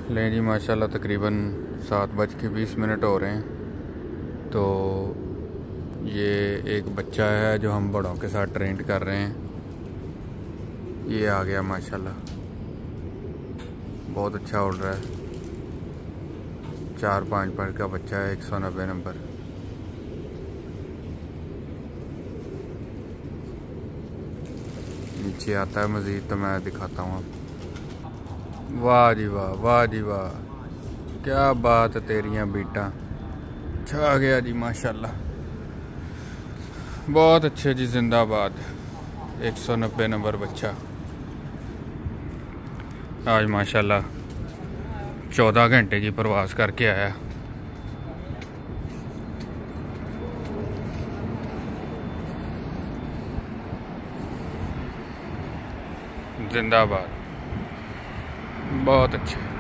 लें जी माशाल्लाह तकरीबन 7:20 हो रहे हैं। तो ये एक बच्चा है जो हम बड़ों के साथ ट्रेंड कर रहे हैं। ये आ गया माशाल्लाह, बहुत अच्छा उड़ रहा है। 4-5 पर का बच्चा है, 190 नंबर। नीचे आता है मज़ीद तो मैं दिखाता हूँ आपको। वाह जी वाह, वाह जी वाह, क्या बात है तेरियां बीटा। छा गया जी माशाल्लाह, बहुत अच्छे जी, जिंदाबाद। 190 नंबर बच्चा आज माशाल्लाह 14 घंटे की प्रवास करके आया। जिंदाबाद, बहुत अच्छे।